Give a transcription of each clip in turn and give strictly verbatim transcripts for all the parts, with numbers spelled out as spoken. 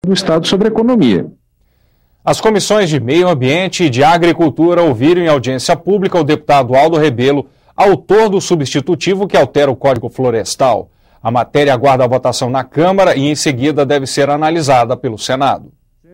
do Estado sobre a economia. As comissões de Meio Ambiente e de Agricultura ouviram em audiência pública o deputado Aldo Rebelo, autor do substitutivo que altera o Código Florestal. A matéria aguarda a votação na Câmara e, em seguida, deve ser analisada pelo Senado.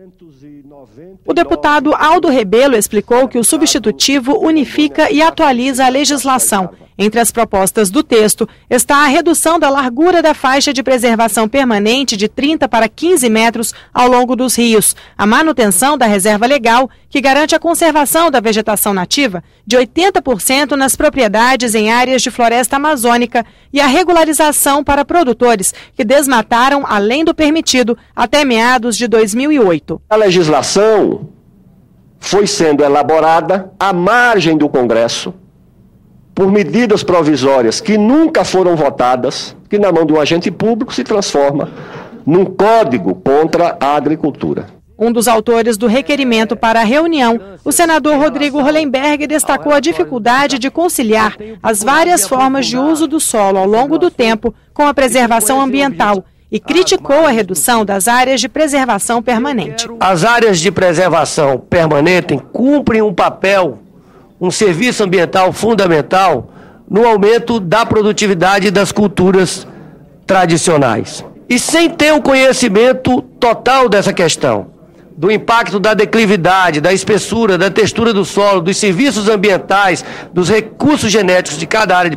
O deputado Aldo Rebelo explicou que o substitutivo unifica e atualiza a legislação. Entre as propostas do texto está a redução da largura da faixa de preservação permanente de trinta para quinze metros ao longo dos rios, a manutenção da reserva legal, que garante a conservação da vegetação nativa de oitenta por cento nas propriedades em áreas de floresta amazônica e a regularização para produtores que desmataram além do permitido até meados de dois mil e oito. A legislação foi sendo elaborada à margem do Congresso por medidas provisórias que nunca foram votadas, que na mão de um agente público se transforma num código contra a agricultura. Um dos autores do requerimento para a reunião, o senador Rodrigo Hollenberg, destacou a dificuldade de conciliar as várias formas de uso do solo ao longo do tempo com a preservação ambiental e criticou a redução das áreas de preservação permanente. As áreas de preservação permanente cumprem um papel, um serviço ambiental fundamental no aumento da produtividade das culturas tradicionais. E sem ter o conhecimento total dessa questão, do impacto da declividade, da espessura, da textura do solo, dos serviços ambientais, dos recursos genéticos de cada área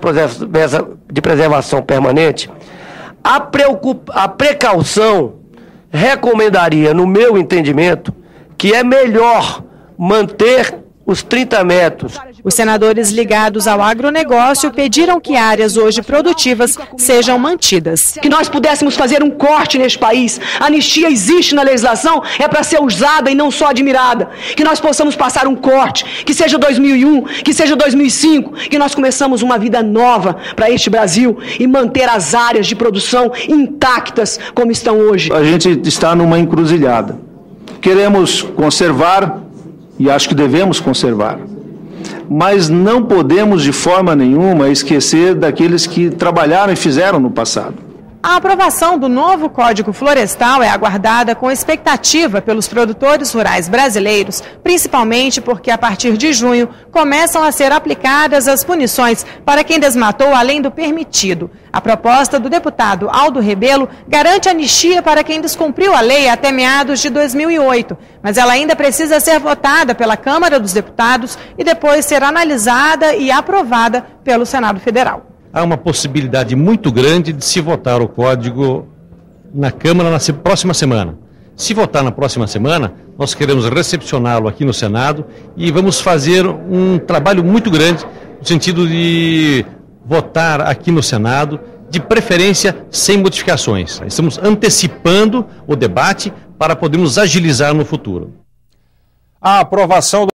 de preservação permanente, a, preocupa, a precaução recomendaria, no meu entendimento, que é melhor manter os trinta metros. Os senadores ligados ao agronegócio pediram que áreas hoje produtivas sejam mantidas. Que nós pudéssemos fazer um corte neste país. A anistia existe na legislação, é para ser usada e não só admirada. Que nós possamos passar um corte, que seja dois mil e um, que seja dois mil e cinco, que nós começamos uma vida nova para este Brasil e manter as áreas de produção intactas como estão hoje. A gente está numa encruzilhada. Queremos conservar, e acho que devemos conservar, mas não podemos de forma nenhuma esquecer daqueles que trabalharam e fizeram no passado. A aprovação do novo Código Florestal é aguardada com expectativa pelos produtores rurais brasileiros, principalmente porque a partir de junho começam a ser aplicadas as punições para quem desmatou além do permitido. A proposta do deputado Aldo Rebelo garante anistia para quem descumpriu a lei até meados de dois mil e oito, mas ela ainda precisa ser votada pela Câmara dos Deputados e depois ser analisada e aprovada pelo Senado Federal. Há uma possibilidade muito grande de se votar o código na Câmara na próxima semana. Se votar na próxima semana, nós queremos recepcioná-lo aqui no Senado e vamos fazer um trabalho muito grande no sentido de votar aqui no Senado, de preferência sem modificações. Estamos antecipando o debate para podermos agilizar no futuro. A aprovação do